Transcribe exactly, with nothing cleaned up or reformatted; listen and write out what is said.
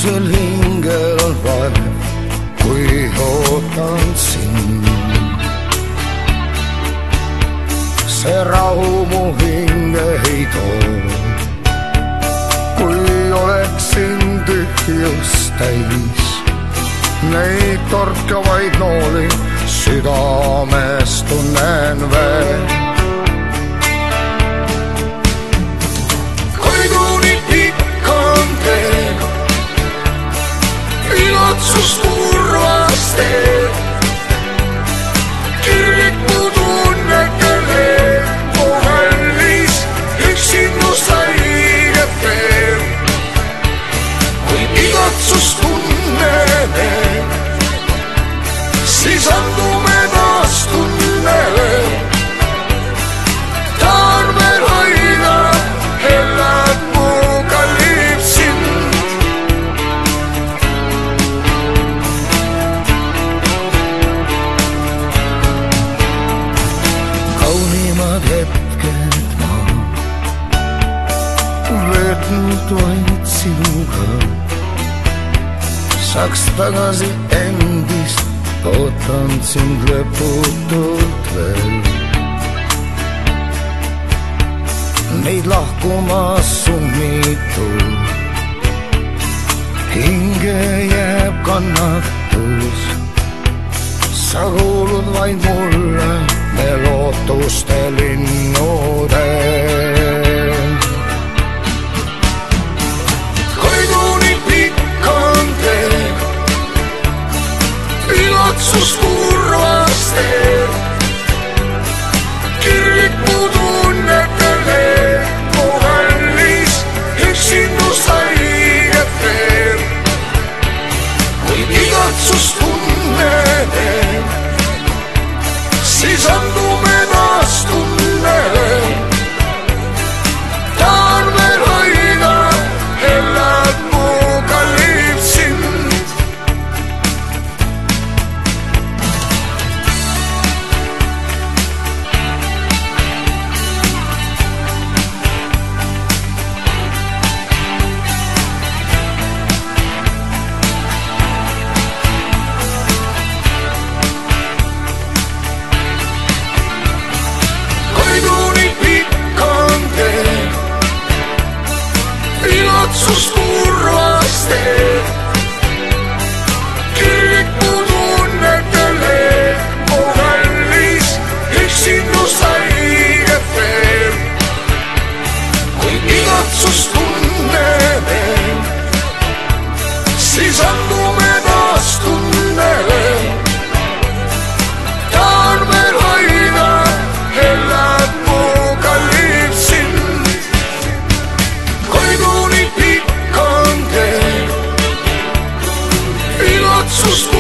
õhtusel hingel on vaev, kui ootan sind. See rahu mu hinge ei too, kui oleksin tühjust täis. Neid torkavaid nooli südames tunnen veel. Koiduni pikk on tee, ilatsust kurvas tee. Kirlik mu tunnetele, mu kallis üksindus haiget veel. Kui ilatsust tunneme, siis andume taas tunnele. Tahan veel hoida, elad mu kallib sind. Kaunimad hetked ma veetnud vaid sinuga. Saaks tagasi endist, ootan sind lõputult veel. Neid lahkumas summitu, hinge jääb kannatus. Sa kuulud vaid mulle, me lootuste linnude. Koiduni pikk on tee, ilatsus kurvas tee. Kirlik mu tunnetele, mu kallis üksindus haiget veel. Kui ilatsus tunneme, siis andume taas tunnele. Tahan veel hoida, elad mu kallib sind. Ilatsus kurvas tee, kirlik mu tunnetele, mu kallis üksindus haiget veel. Kui ilatsus tunneme, siis andume taas tunnele. Tahan veel hoida, elad mu kallib sind. Koiduni pikk on tee, ilatsus